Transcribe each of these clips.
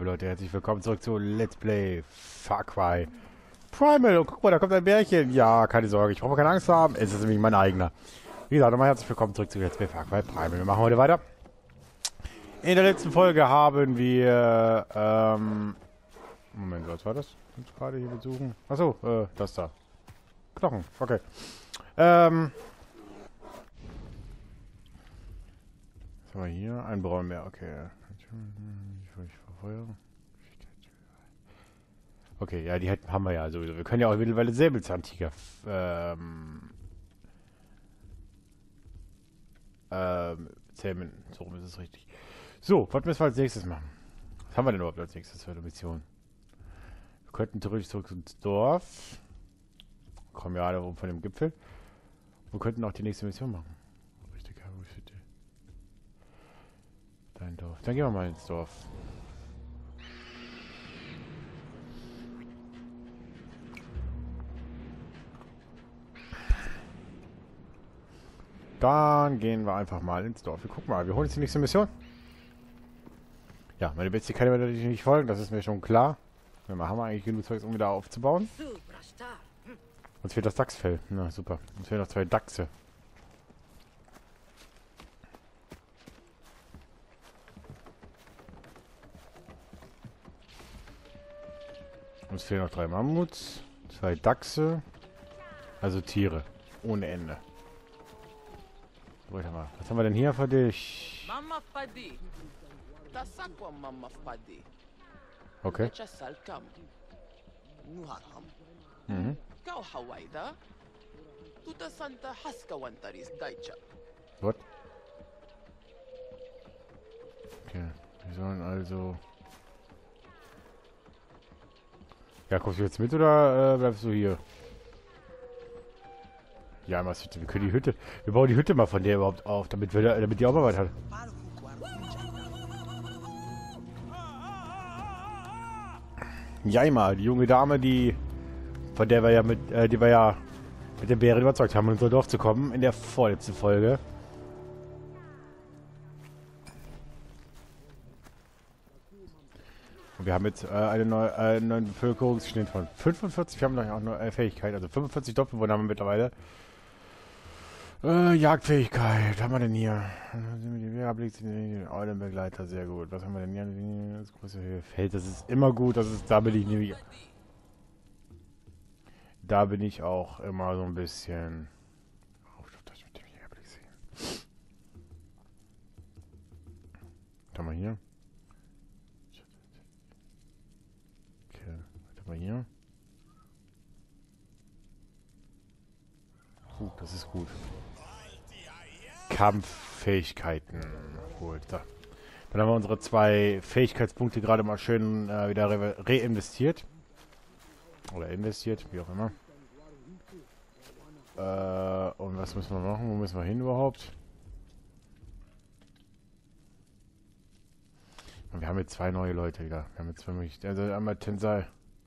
liebe Leute, herzlich willkommen zurück zu Let's Play Far Cry Primal. Und guck mal, da kommt ein Bärchen. Ja, keine Sorge, ich brauche keine Angst haben. Es ist nämlich mein eigener. Wie gesagt, nochmal herzlich willkommen zurück zu Let's Play Far Cry Primal. Wir machen heute weiter. In der letzten Folge haben wir, Moment, was war das? Ich gerade hier besuchen. Achso, das da. Knochen, okay. Was haben wir hier? Ein Braun mehr, okay. Okay, ja, die haben wir ja sowieso. Wir können ja auch mittlerweile Säbelzahntiger zähmen. So rum ist es richtig. So, was müssen wir als nächstes machen? Was haben wir denn überhaupt als nächstes für eine Mission? Wir könnten theoretisch zurück ins Dorf. Kommen ja alle oben von dem Gipfel. Wir könnten auch die nächste Mission machen. Richtig, dein Dorf. Dann gehen wir mal ins Dorf. Dann gehen wir einfach mal ins Dorf. Wir gucken mal, wir holen jetzt die nächste Mission. Ja, meine Bestie kann mir natürlich nicht folgen, das ist mir schon klar. Wir haben eigentlich genug Zeugs, um wieder aufzubauen. Uns fehlt das Dachsfell. Na super. Uns fehlen noch 2 Dachse. Uns fehlen noch 3 Mammuts, 2 Dachse. Also Tiere. Ohne Ende. Warte mal. Was haben wir denn hier für dich? Okay. Mhm. What? Okay. Wir sollen also... Ja, kommst du jetzt mit oder bleibst du hier? Ja, wir können die Hütte... Wir bauen die Hütte mal von der überhaupt auf, damit die auch Arbeit hat. Jaima, die junge Dame, von der wir ja mit der Bären überzeugt haben, in unser Dorf zu kommen, in der vorletzten Folge. Und wir haben jetzt einen neuen Bevölkerungsschnitt von 45. Wir haben noch auch eine Fähigkeit, also 45 Doppelbewohner haben wir mittlerweile. Jagdfähigkeit, was haben wir denn hier? Eulenbegleiter, sehr gut. Was haben wir denn hier? Das große Feld, das ist immer gut. Da bin ich nämlich... Da bin ich auch immer so ein bisschen... Was haben wir hier? Okay, was haben wir hier? Das ist gut. Kampffähigkeiten. Gut, so. Dann haben wir unsere 2 Fähigkeitspunkte gerade mal schön wieder reinvestiert. Oder investiert, wie auch immer. Und was müssen wir machen? Wo müssen wir hin überhaupt? Und wir haben jetzt 2 neue Leute wieder. Wir haben jetzt 2 Möglichkeiten. Also einmal Tensei.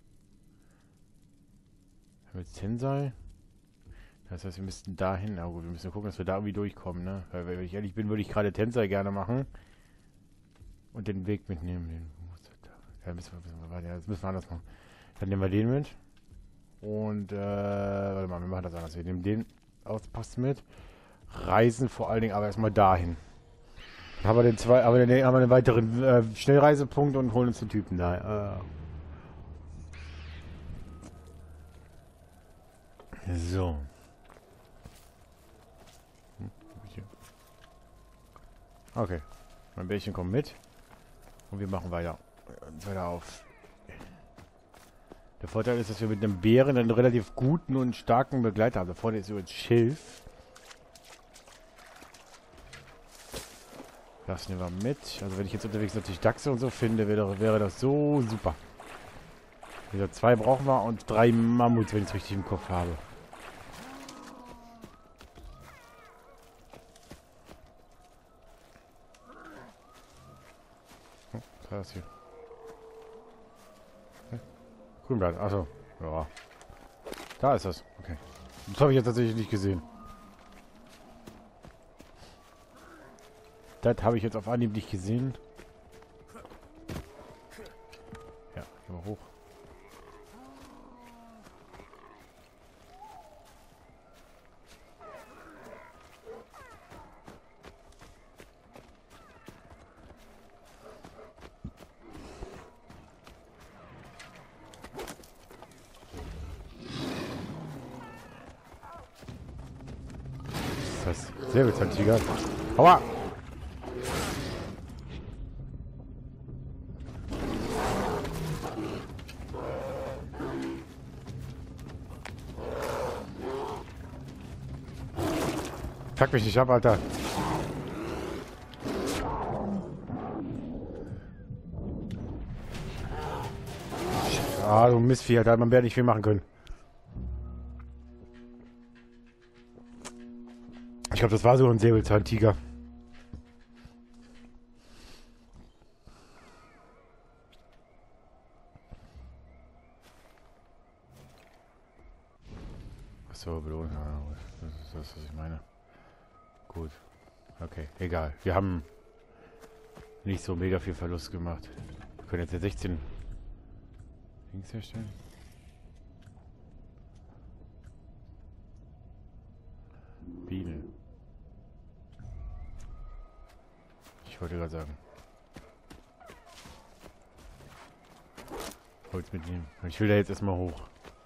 Wir haben jetzt Tensei. Das heißt, wir müssten dahin. Na gut, wir müssen gucken, dass wir da irgendwie durchkommen, ne? Weil, wenn ich ehrlich bin, würde ich gerade Tensei gerne machen. Und den Weg mitnehmen. Ja, das müssen wir anders machen. Dann nehmen wir den mit. Und, warte mal, wir machen das anders. Wir nehmen den Auspass mit. Reisen vor allen Dingen aber erstmal dahin. Dann haben wir dann haben wir einen weiteren Schnellreisepunkt und holen uns den Typen da. So. Okay. Mein Bärchen kommt mit. Und wir machen weiter. Weiter auf. Der Vorteil ist, dass wir mit einem Bären einen relativ guten und starken Begleiter haben. Da vorne ist übrigens Schilf. Das nehmen wir mit. Also wenn ich jetzt unterwegs natürlich Dachse und so finde, wäre das so super. Wieder 2 brauchen wir und 3 Mammuts, wenn ich es richtig im Kopf habe. Was war das hier? Grünblatt, achso. Ja. Da ist das. Okay. Das habe ich jetzt tatsächlich nicht gesehen. Das habe ich jetzt auf Anhieb nicht gesehen. hoch. Das Säbelzahntiger. Aua! Fuck mich nicht ab, Alter. Ah, du Mistvieh, Alter. Man wäre nicht viel machen können. Ich glaube, das war so ein Säbelzahntiger. Achso, Belohnung. Das ist das, was ich meine. Gut. Okay, egal. Wir haben nicht so mega viel Verlust gemacht. Wir können jetzt ja 16 Dings herstellen. Biene. Ich wollte gerade sagen. Holz mitnehmen. Ich will da jetzt erstmal hoch.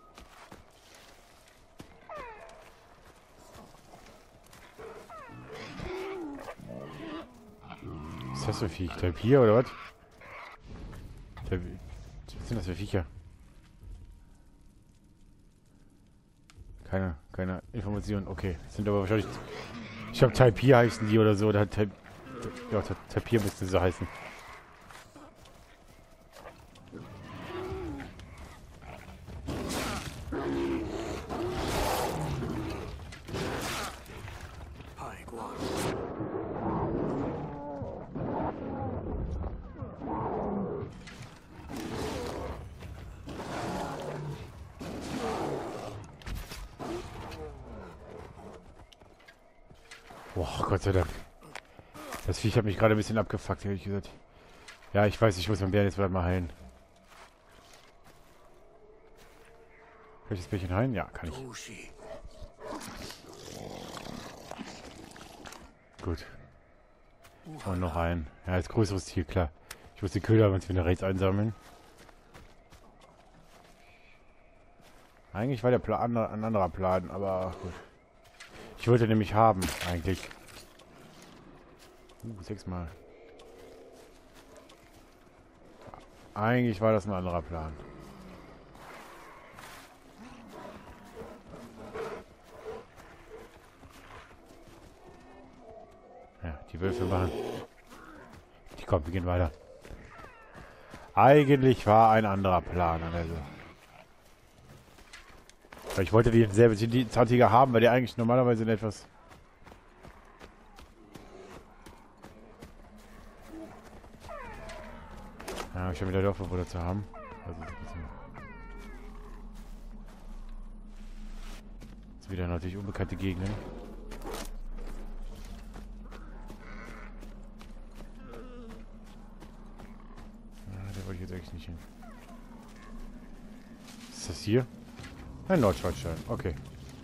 Was ist das für Viech? Tapir oder was? Was sind das für Viecher? Keine Informationen. Okay, das sind aber wahrscheinlich... Ich glaube, Tapir heißen die oder so. Oder ja, Tapir müsste so heißen. Boah, Gott sei Dank. Das Viech hat mich gerade ein bisschen abgefuckt, ehrlich gesagt. Ja, ich weiß, ich muss meinen Bären jetzt mal heilen. Kann ich das Bärchen heilen? Ja, kann ich. Gut. Und noch ein. Ja, als größeres Tier, klar. Ich muss die Köder uns wieder rechts einsammeln. Eigentlich war der Plan ein anderer Plan, aber gut. Ich wollte nämlich haben, eigentlich. 6-mal. Eigentlich war das ein anderer Plan. Ja, die Wölfe machen. Die kommen, wir gehen weiter. Eigentlich war ein anderer Plan. Also. Weil ich wollte die Zahntiger haben, weil die eigentlich normalerweise in etwas... Ja, ich habe wieder Dorfbewohner zu haben. Also ein bisschen... Jetzt wieder natürlich unbekannte Gegenden. Ja, da wollte ich jetzt eigentlich nicht hin. Ist das hier? Ein Nordschwarzstein, okay.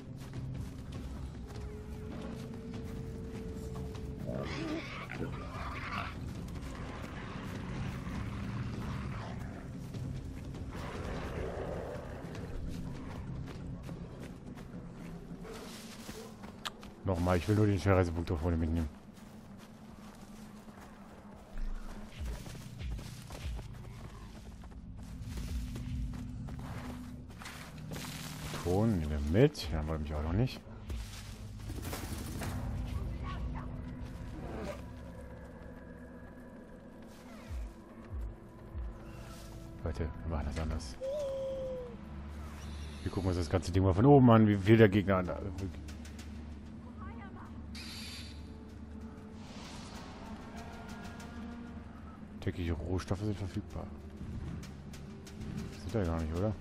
Nochmal, ich will nur den Schnellreisepunkt da vorne mitnehmen. Ton nehmen wir mit. Ja, wollte mich auch noch nicht. Leute, wir machen das anders. Wir gucken uns das ganze Ding mal von oben an, wie viel der Gegner an. Tägliche Rohstoffe sind verfügbar. Sind da gar nicht, oder?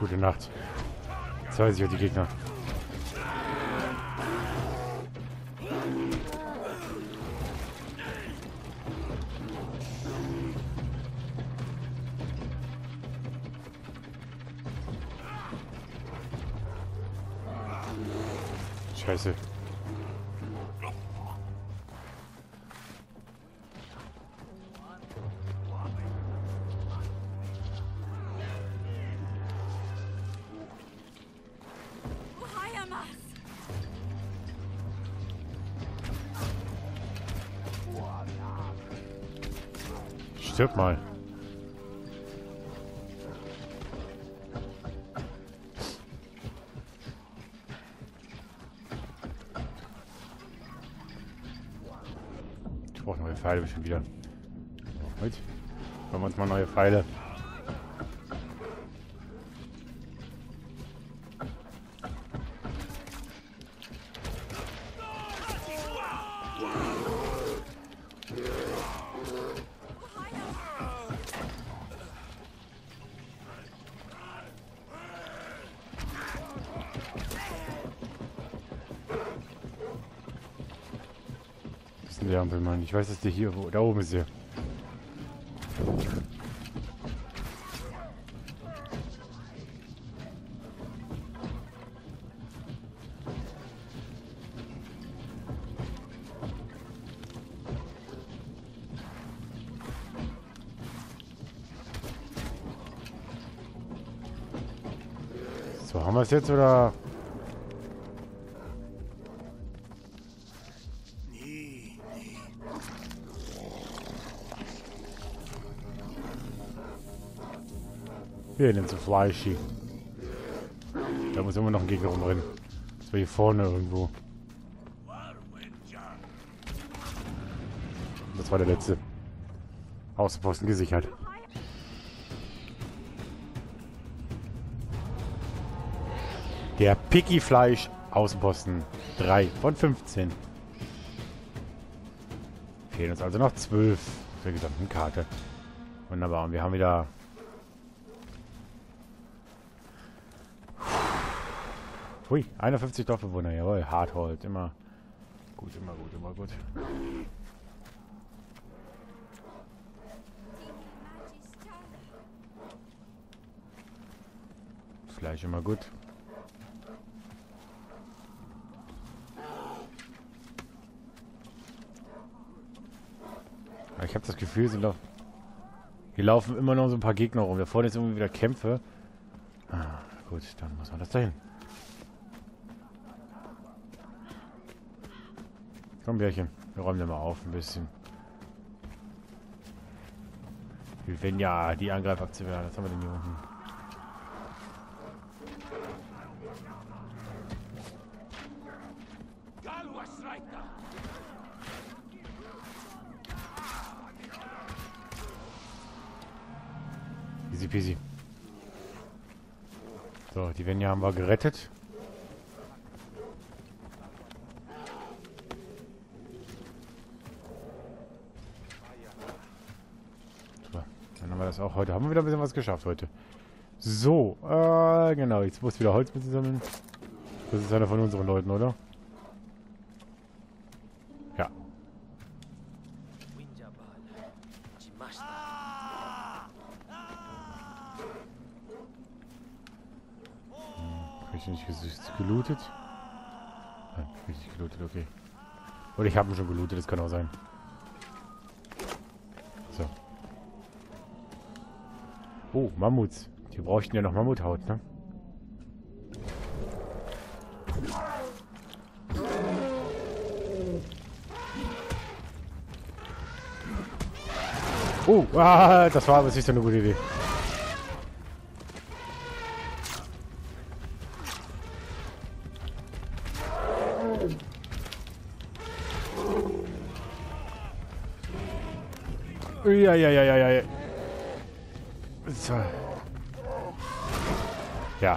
Gute Nacht. Jetzt weiß ich auch die Gegner. Scheiße. Stirb mal. Ich brauche neue Pfeile bestimmt wieder. Heute wollen wir uns mal neue Pfeile. Der Ampelmann. Ich weiß, dass der hier, da oben ist der. So, haben wir es jetzt oder? Hier nimmt so Fleischi. Da muss immer noch ein Gegner rumrennen. Das war hier vorne irgendwo. Das war der letzte. Außenposten gesichert. Der Picky Fleisch Außenposten 3 von 15. Fehlen uns also noch 12 auf der gesamten Karte. Wunderbar. Und wir haben wieder... Hui, 51 Dorfbewohner, jawohl, Harthold, immer gut, immer gut, immer gut. Fleisch immer gut. Aber ich habe das Gefühl, hier laufen immer noch so ein paar Gegner rum. Da vorne ist irgendwie wieder Kämpfe. Ah, gut, dann muss man das dahin. Komm, Bärchen, wir räumen den mal auf ein bisschen. Wenn ja, die Angreifer abzuwehren. Was haben wir denn hier unten? Easy peasy. So, die Venja haben wir gerettet. Dann haben wir das auch heute. Haben wir wieder ein bisschen was geschafft heute. So, genau. Jetzt muss wieder Holz mit sammeln. Das ist einer von unseren Leuten, oder? Ja. Habe ich nicht gelootet? Nein, hab ich nicht gelootet, okay. Oder ich habe ihn schon gelootet, das kann auch sein. So. Oh, Mammuts. Die bräuchten ja noch Mammuthaut, ne? Oh, das war aber sicher eine gute Idee. Ja. So. Ja.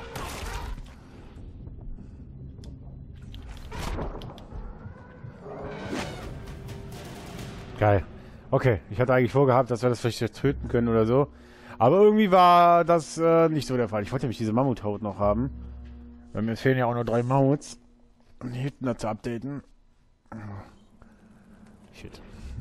Geil. Okay, ich hatte eigentlich vorgehabt, dass wir das vielleicht töten können oder so. Aber irgendwie war das nicht so der Fall. Ich wollte nämlich diese Mammuthaut noch haben. Weil mir fehlen ja auch nur 3 Mammuts. Um die Hütten da zu updaten. Shit.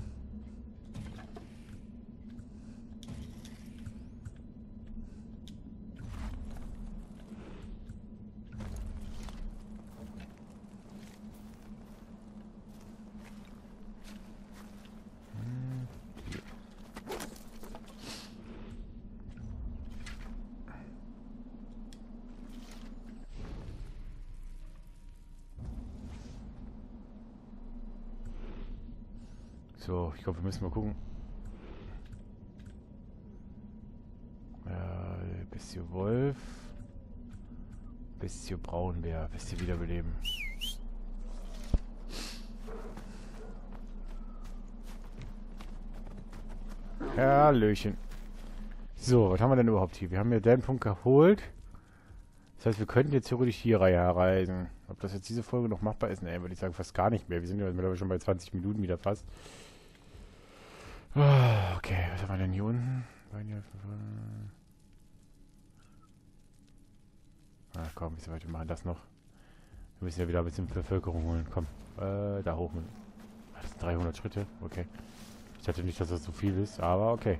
So, ich glaube, wir müssen mal gucken. Bestie Wolf. Bestie Braunbär. Bestie wiederbeleben. Hallöchen. So, was haben wir denn überhaupt hier? Wir haben ja den Punkt geholt. Das heißt, wir könnten jetzt theoretisch hier reisen. Ob das jetzt diese Folge noch machbar ist? Ne, würde ich sagen, fast gar nicht mehr. Wir sind ja mittlerweile schon bei 20 Minuten wieder fast. Oh, okay, was haben wir denn hier unten? Ach komm, ein bisschen weiter, wir machen das noch. Wir müssen ja wieder ein bisschen Bevölkerung holen. Komm, da hoch. Das sind 300 Schritte, okay. Ich dachte nicht, dass das so viel ist, aber okay.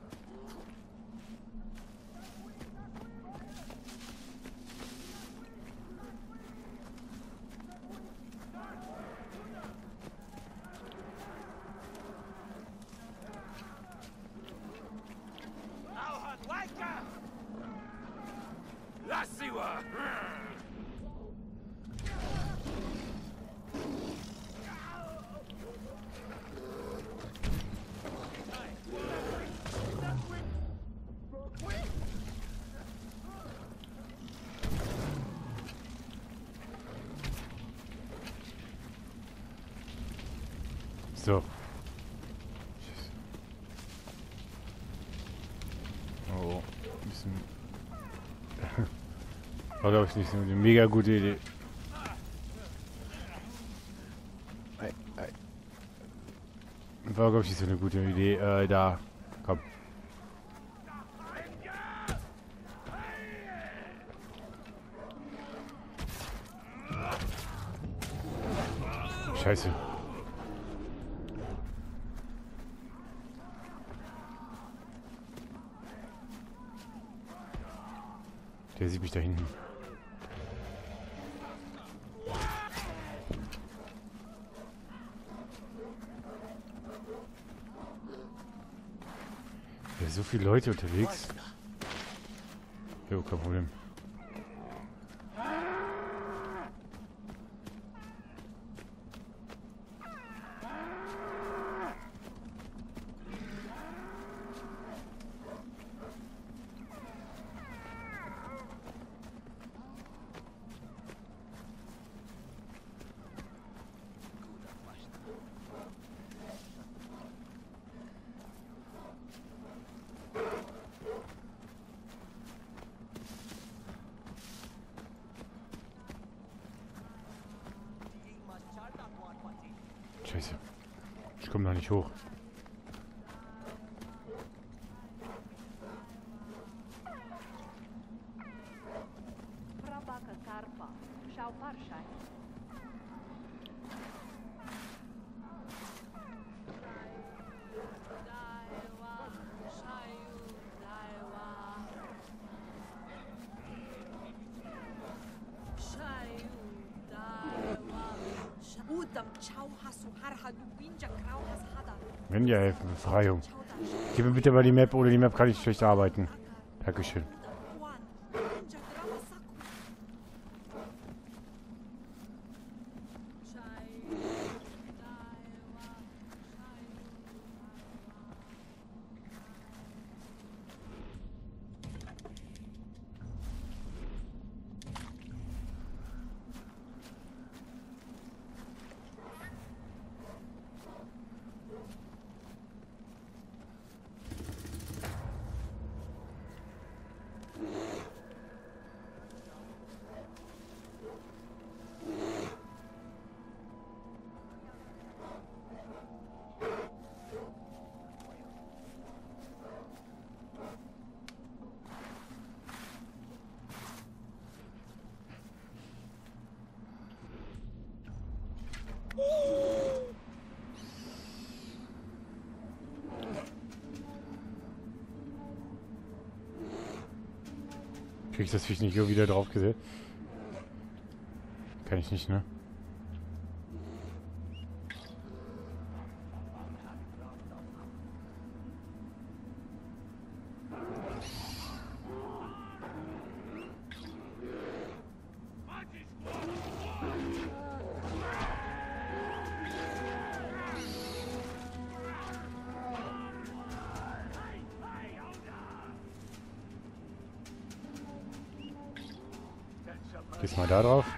So. Oh, ein bisschen. War, glaube ich, nicht so eine mega gute Idee. War, glaube ich, nicht so eine gute Idee. Da. Komm. Scheiße. Der sieht mich da hinten. Ja, so viele Leute unterwegs. Jo, kein Problem. Scheiße. Ich komme da nicht hoch. Wenn dir helfen, Befreiung. Gib mir bitte mal die Map. Ohne die Map kann ich schlecht arbeiten. Dankeschön. Krieg ich das Viech nicht wieder drauf gesetzt? Kann ich nicht, ne? Gehst mal da drauf.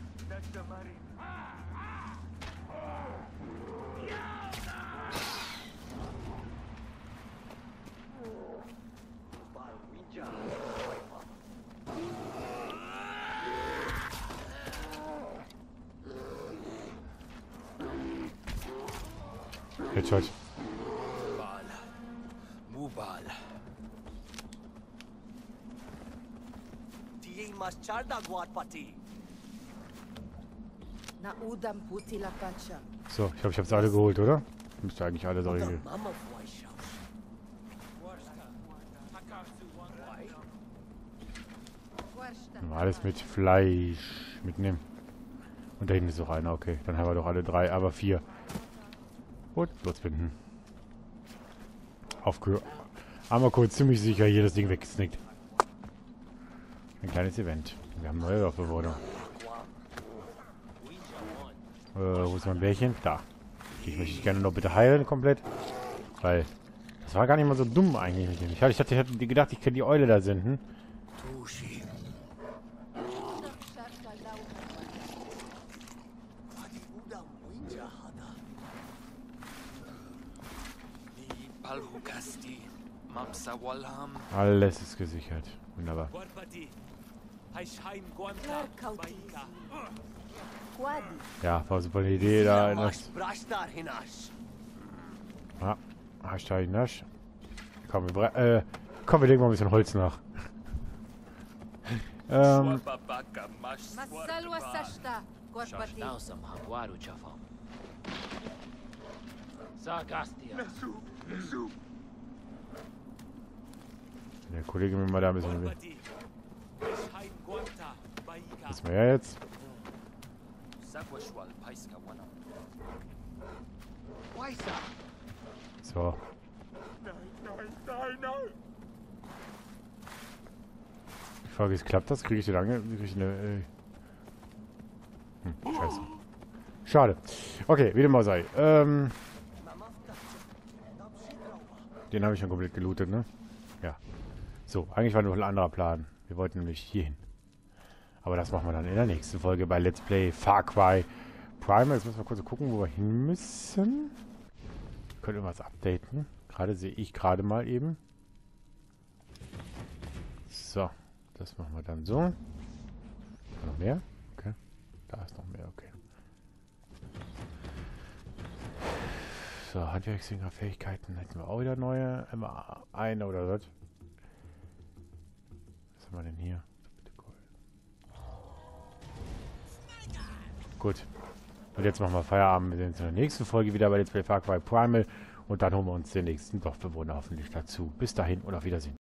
Headshot. Mubal. Mascharda Guarpati. Na udam puti la pacha. So, ich glaube, ich habe es alle geholt, oder? Müsste eigentlich alle solche. Alles mit Fleisch mitnehmen. Und da hinten ist noch einer, okay. Dann haben wir doch alle 3, aber 4. Gut, Blutzbinden. Aufgehört. Einmal kurz ziemlich sicher hier das Ding weggesnickt. Ein kleines Event. Wir haben neue Dorfbewohner. Wo ist mein Bärchen? Da. Ich möchte gerne noch bitte heilen komplett. Weil das war gar nicht mal so dumm eigentlich. Ich hätte gedacht, ich könnte die Eule da senden. Alles ist gesichert. Wunderbar. Ja, war super eine Idee da. Ja, Hashtag Nasch. Komm, komm, wir legen mal ein bisschen Holz nach. Der Kollege mir mal da ein bisschen. Was ist mir jetzt? So. Die Frage ist, klappt das? Kriege ich die lange? Kriege ich eine. Scheiße. Schade. Okay, wie dem auch sei. Den habe ich schon komplett gelootet, ne? Ja. So, eigentlich war nur ein anderer Plan. Wir wollten nämlich hier hin. Aber das machen wir dann in der nächsten Folge bei Let's Play Far Cry Primal. Jetzt müssen wir kurz gucken, wo wir hin müssen. Können wir was updaten. Gerade sehe ich gerade mal eben. So, das machen wir dann so. Noch mehr? Okay. Da ist noch mehr, okay. So, Handwerksdinger Fähigkeiten hätten wir auch wieder neue. Immer eine oder was? Was haben wir denn hier? Gut. Und jetzt machen wir Feierabend. Wir sehen uns in der nächsten Folge wieder bei Let's Play Far Cry Primal. Und dann holen wir uns den nächsten Dorfbewohner hoffentlich dazu. Bis dahin und auf Wiedersehen.